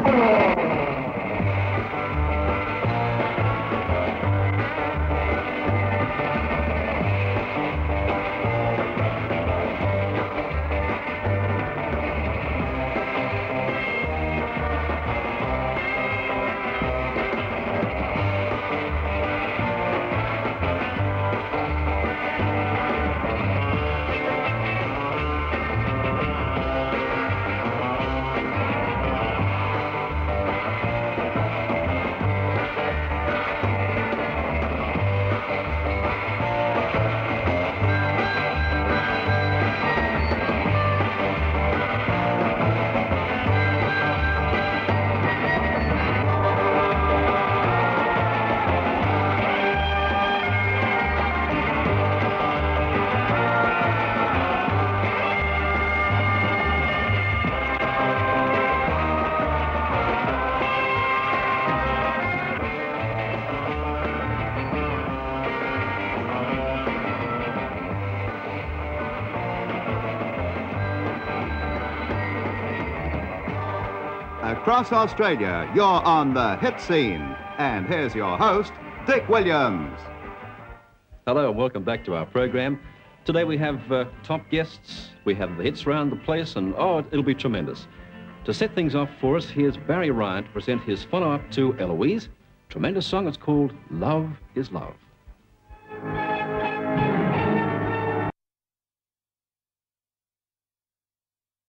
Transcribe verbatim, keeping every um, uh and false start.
Across Australia, you're on the hit scene. And here's your host, Dick Williams. Hello and welcome back to our program. Today we have uh, top guests, we have the hits around the place, and oh, it'll be tremendous. To set things off for us, here's Barry Ryan to present his follow-up to Eloise. Tremendous song, it's called Love is Love.